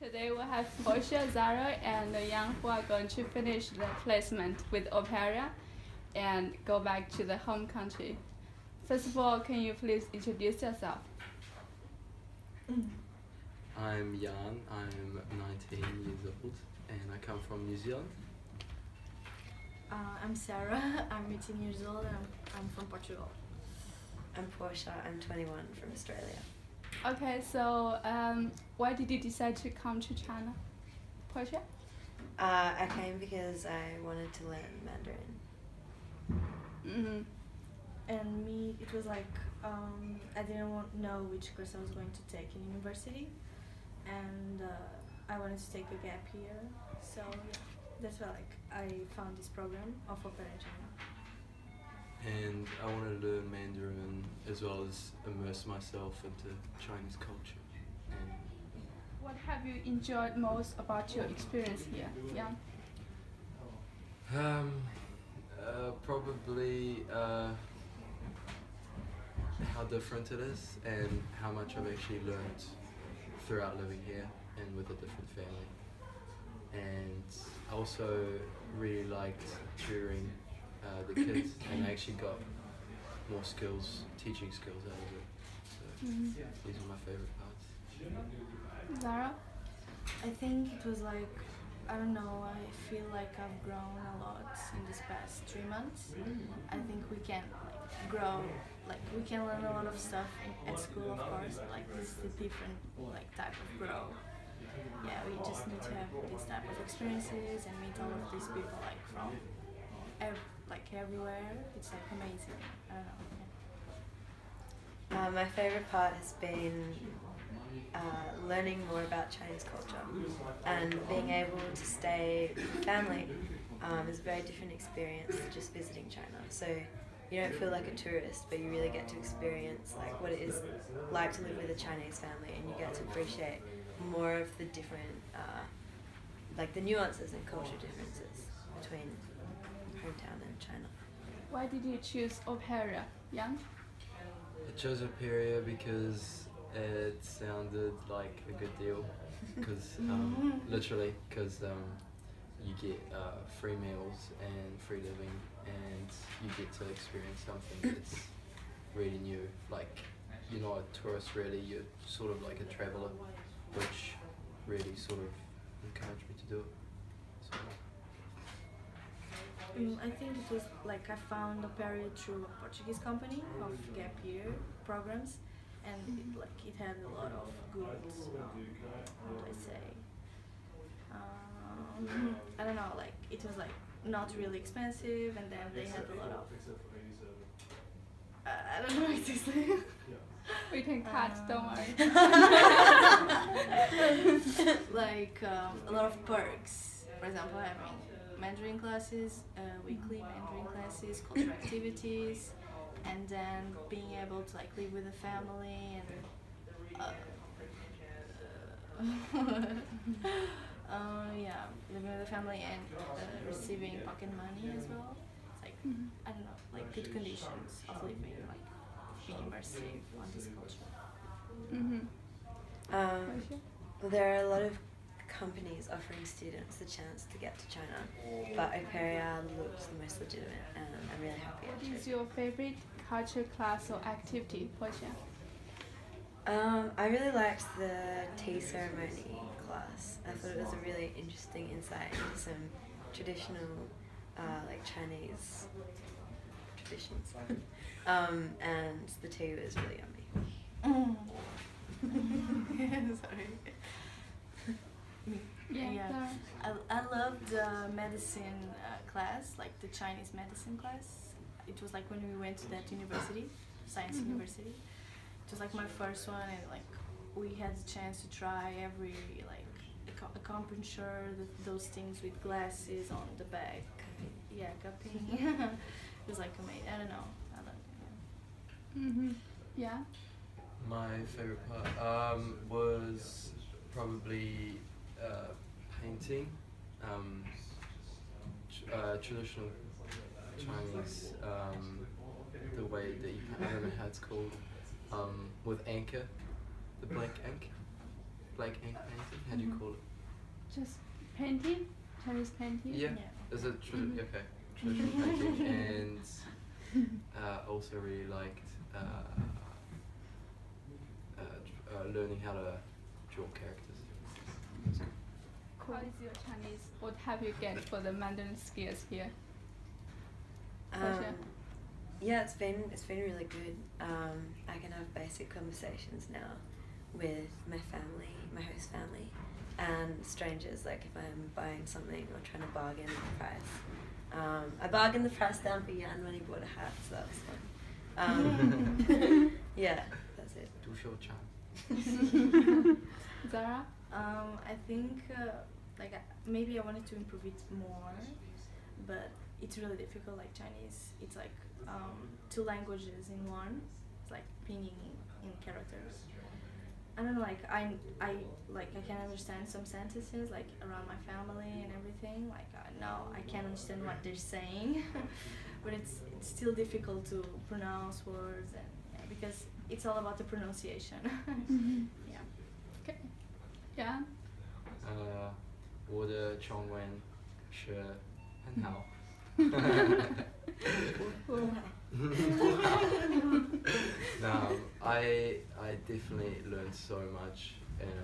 Today we have Portia, Zara, and Yang who are going to finish the placement with Opera and go back to the home country. First of all, can you please introduce yourself? I'm Jan, I'm 19 years old and I come from New Zealand. I'm Sarah, I'm 18 years old and I'm from Portugal. I'm Portia, I'm 21 from Australia. Okay, so why did you decide to come to China, Portia? I came because I wanted to learn Mandarin. And me, it was like I didn't know which course I was going to take in university, and I wanted to take a gap year. So yeah, that's why I found this program of Opera China. And I wanted to learn Mandarin as well as immerse myself into Chinese culture. And What have you enjoyed most about your experience here, Yang? Probably how different it is and how much I've actually learned throughout living here and with a different family. And I also really liked tutoring the kids, and I actually got more skills, teaching skills out of it. So these are my favorite parts. Zara? I think it was like, I don't know, I feel like I've grown a lot in these past 3 months. I think we can grow, we can learn a lot of stuff at school, of course, but this is a different type of grow. Yeah, we just need to have this type of experiences and meet all of these people from everywhere. It's amazing. I don't know. My favourite part has been learning more about Chinese culture and being able to stay with family is a very different experience to just visiting China. So you don't feel like a tourist, but you really get to experience what it is like to live with a Chinese family, and you get to appreciate more of the different, the nuances and culture differences between hometown and China. Why did you choose Opera, Yang? I chose Opera because it sounded like a good deal, because literally, because you get free meals and free living, and you get to experience something that's really new. You're not a tourist really, you're sort of like a traveller, which really sort of encouraged me to do it. So. I think it was I found Opera through a Portuguese company of gap year programs, and it had a lot of good, how do I say, I don't know, it was not really expensive, and then they had a lot of, I don't know what to say. We can cut, don't worry. A lot of perks. For example, having Mandarin classes, weekly Mandarin classes, cultural activities, and then being able to live with a family and yeah, living with a family and receiving pocket money as well. It's I don't know, good conditions of living, being immersive on this culture. Well, there are a lot of companies offering students the chance to get to China, but Opera looks the most legitimate, and I'm really happy. What is your favorite culture class or activity, Portia? I really liked the tea ceremony class. I thought it was a really interesting insight into some traditional Chinese traditions. And the tea was really yummy. Sorry. Yeah. I loved the medicine class, the Chinese medicine class. It was when we went to that university, science university. It was my first one, and we had the chance to try every acupuncture, those things with glasses on the back. Yeah, cupping. It was amazing. I don't know. I loved it. Yeah. My favorite part was probably painting, traditional Chinese, the way that you, I don't know how it's called, with anchor, the blank ink. black ink painting? How do you call it? Just painting, Chinese painting. Yeah. Is it okay? Traditional painting, and also really liked learning how to draw characters. How is your Chinese? What have you get for the Mandarin skills here? Yeah, it's been really good. I can have basic conversations now with my family, my host family, and strangers. Like if I'm buying something or trying to bargain the price. I bargained the price down for Yan when he bought a hat, so that was fun. Yeah, that's it. 读秀场. Zara? I think maybe I wanted to improve it more, but it's really difficult. Like Chinese, it's like 2 languages in one. It's like pinning in characters. I don't know. Like I can understand some sentences like around my family and everything. Like now I can understand what they're saying, but it's still difficult to pronounce words and because it's all about the pronunciation. Yeah. Okay. Yeah. 我的中文是很好。No, I definitely learned so much,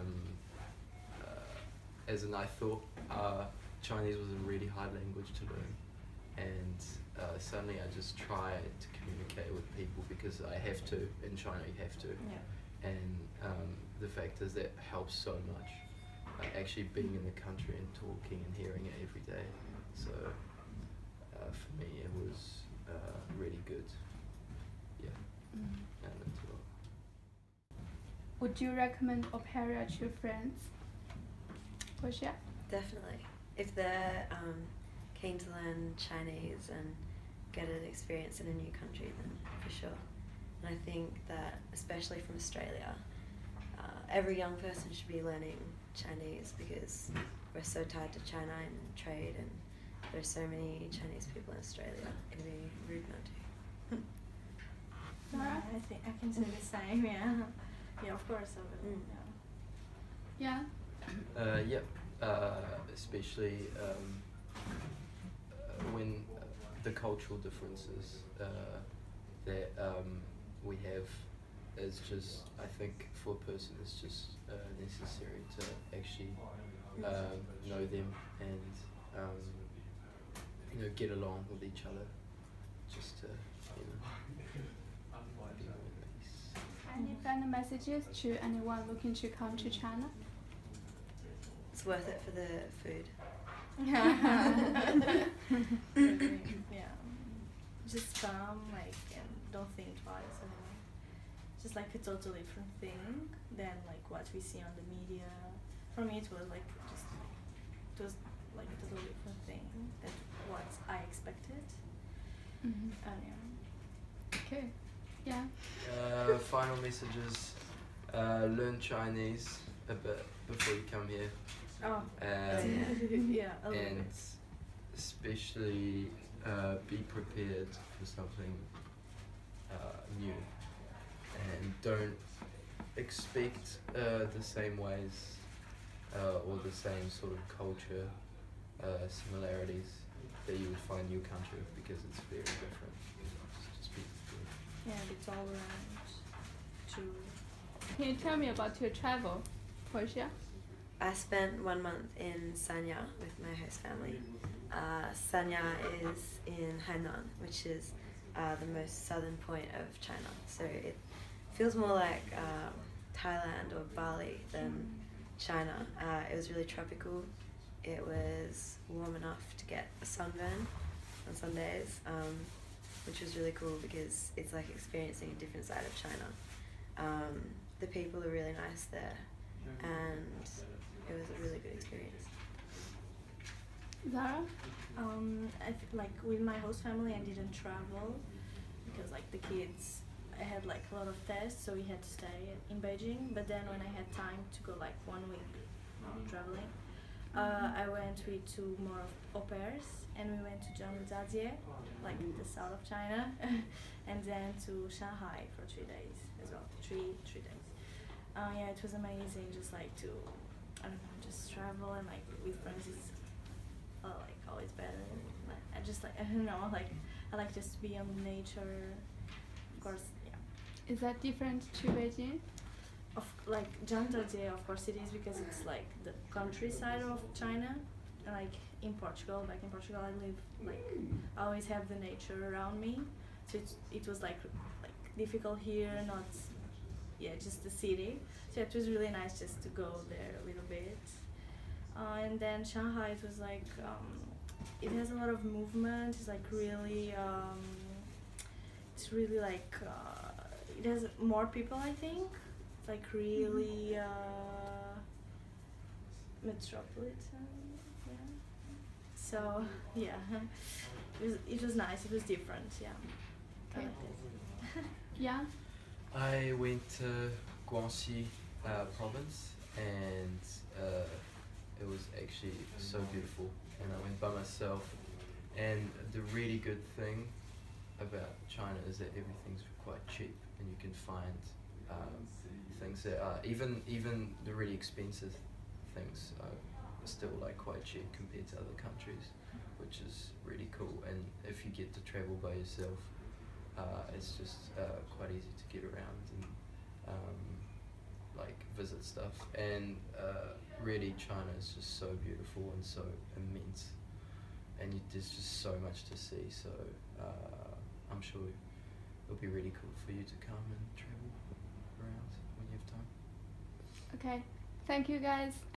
as in I thought Chinese was a really hard language to learn, and suddenly I just try to communicate with people because I have to. In China you have to, and the fact is that helps so much. Actually being in the country and talking and hearing it every day, so for me it was really good. Yeah, I learned a lot. Would you recommend Opera to your friends? Portia? Definitely. If they're keen to learn Chinese and get an experience in a new country, then for sure. And I think that, especially from Australia, every young person should be learning Chinese because we're so tied to China and trade, and there's so many Chinese people in Australia. It'd be rude not to. Zara? I think I can say the same. Yeah. Yeah, of course I will. Yeah. Yep. Especially when the cultural differences that we have is just, I think for a person it's just necessary to actually know them and get along with each other, just to be at peace. Any final messages to anyone looking to come to China? It's worth it for the food. Yeah. Just come, like, and don't think twice. I don't know. Just like a totally different thing than like what we see on the media. For me, it was like it was like a totally different thing than what I expected. Mm-hmm. And yeah. Okay. Yeah. Final messages: learn Chinese a bit before you come here. Oh. Yeah. A little And bit. especially be prepared for something new, and don't expect the same ways or the same sort of culture similarities that you would find in your country, because it's very different. Just be prepared. Yeah, it's all around. True. Can you tell me about your travel, Portia? I spent 1 month in Sanya with my host family. Sanya is in Hainan, which is the most southern point of China. So it feels more like Thailand or Bali than China. It was really tropical. It was warm enough to get a sunburn on some days, which was really cool because it's like experiencing a different side of China. The people are really nice there, and it was a really good experience. Zara? Like with my host family, I didn't travel because like the kids, I had like a lot of tests, so we had to stay in Beijing. But then when I had time to go like 1 week traveling, I went with 2 more au pairs, and we went to Zhangjiajie, like the south of China, and then to Shanghai for 3 days as well, three days. Yeah, it was amazing. Just like to, I don't know, just travel and like with friends is like always better. Like, I just like I don't know, like I like just to be on nature. Of course, yeah. Is that different to Beijing? Of like Zhangjiajie, of course it is because it's like the countryside of China. And like in Portugal, back in Portugal, I live like I always have the nature around me. So it was like difficult here, not just the city. So it was really nice just to go there a little bit. And then Shanghai, it was like it has a lot of movement. It's like really it's really like it has more people, I think. It's like really metropolitan. Yeah. So yeah, it was nice. It was different. Yeah. I Okay. liked it. Yeah. I went to Guangxi province, and it was actually so beautiful. And I went by myself. And the really good thing about China is that everything's quite cheap, and you can find things that are even the really expensive things are still like quite cheap compared to other countries, which is really cool. And if you get to travel by yourself, it's just quite easy to get around and like visit stuff. And really, China is just so beautiful and so immense, and there's just so much to see. So I'm sure it'll be really cool for you to come and travel around when you have time. Okay. Thank you, guys.